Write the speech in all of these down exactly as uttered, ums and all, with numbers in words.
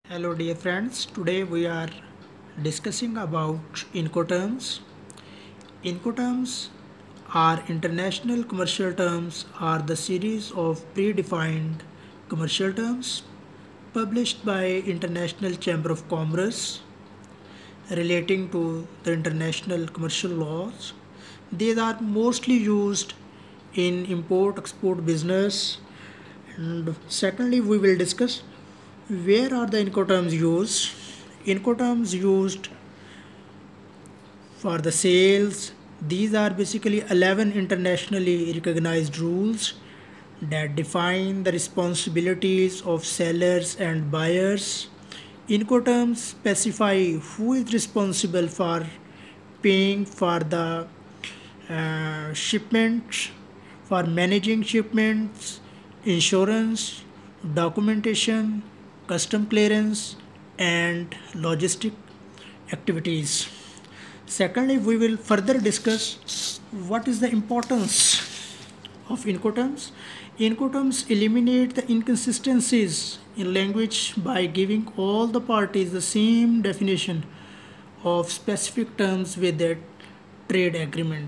Hello dear friends, today we are discussing about Incoterms. Incoterms are international commercial terms are the series of predefined commercial terms published by International Chamber of Commerce relating to the international commercial laws. These are mostly used in import export business, and secondly we will discuss where are the Incoterms used. Incoterms used for the sales. These are basically eleven internationally recognized rules that define the responsibilities of sellers and buyers. Incoterms specify who is responsible for paying for the uh, shipment, for managing shipments, insurance, documentation, custom clearance, and logistic activities. Secondly, we will further discuss what is the importance of Incoterms. Incoterms eliminate the inconsistencies in language by giving all the parties the same definition of specific terms with a trade agreement.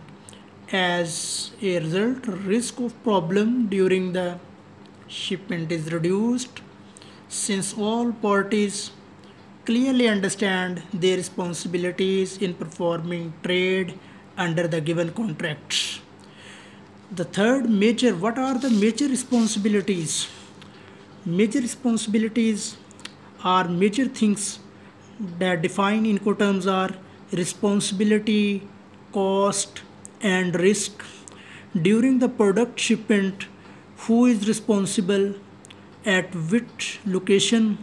As a result, risk of problem during the shipment is reduced since all parties clearly understand their responsibilities in performing trade under the given contracts. The third major, what are the major responsibilities? Major responsibilities are major things that define Incoterms are responsibility, cost, and risk. During the product shipment, who is responsible, at which location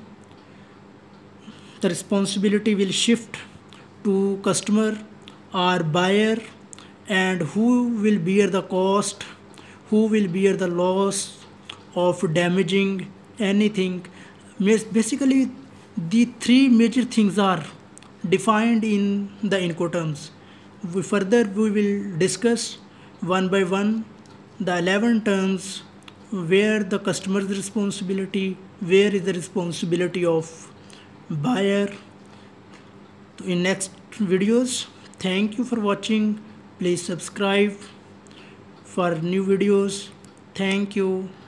the responsibility will shift to customer or buyer, and who will bear the cost, who will bear the loss of damaging anything. Basically, the three major things are defined in the Incoterms. We further we will discuss one by one the eleven terms, where the customer's responsibility, where is the responsibility of buyer, in next videos. Thank you for watching. Please subscribe for new videos. Thank you.